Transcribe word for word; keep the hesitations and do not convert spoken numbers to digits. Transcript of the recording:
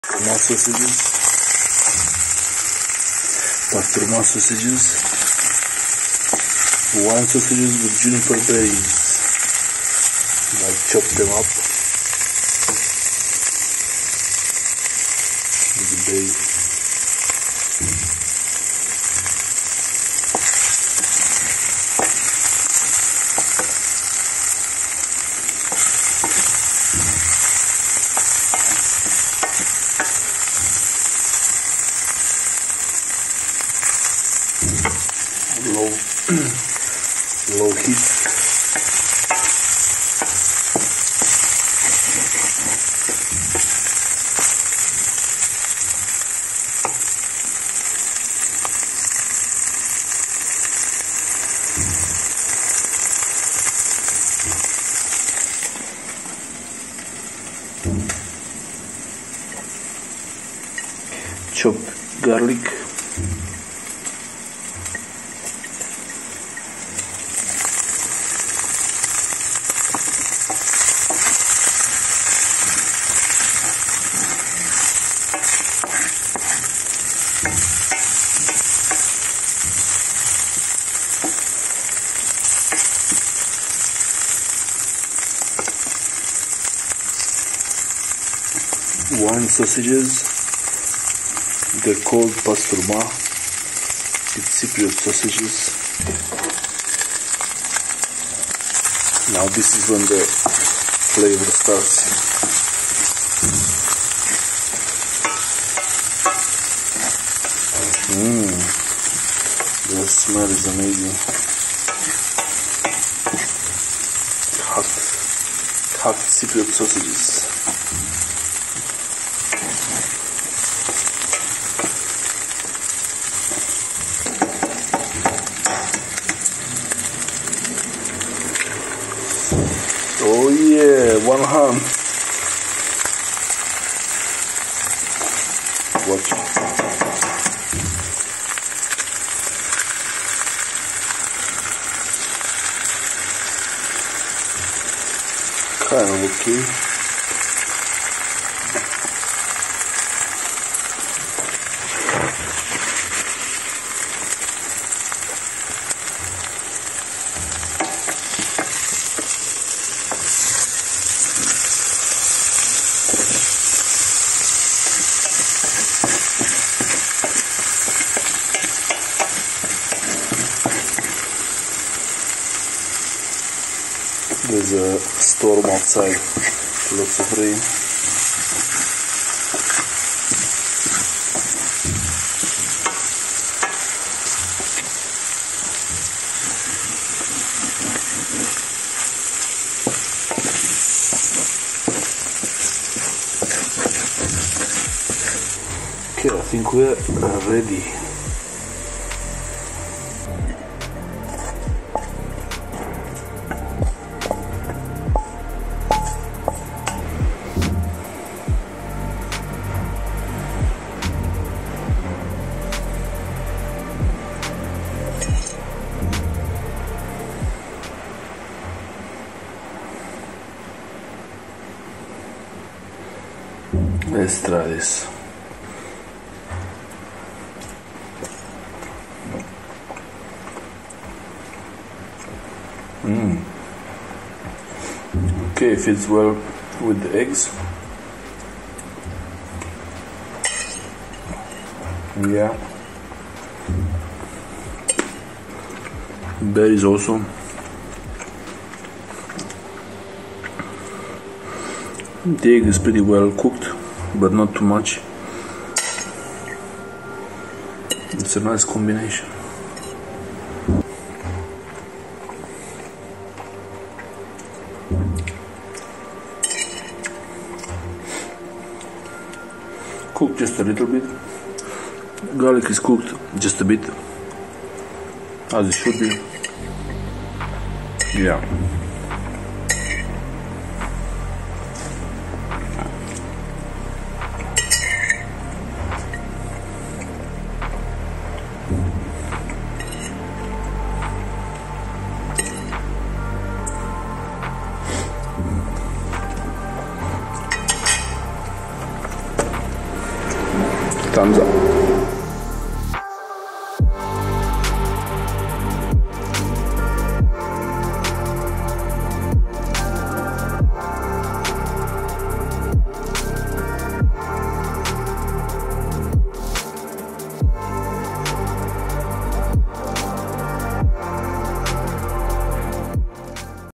Pastırma sausages. Pastırma sausages. Wine sausages with juniper berries. I chop them up with the bay. Low, low heat. Chopped garlic. Wine sausages. They're called pastırma. It's Cypriot sausages. Now this is when the flavor starts. Mmm, the smell is amazing. Hot, hot Cypriot sausages. Oh yeah, one hand. Watch. Kind of okay. There's a storm outside, lots of rain. Okay, I think we're ready. Let's try this. Mm. Okay, fits well with the eggs. Yeah. Berries also. The egg is pretty well cooked, but not too much. It's a nice combination. Cooked just a little bit. Garlic is cooked just a bit, as it should be. Yeah. thumbs up.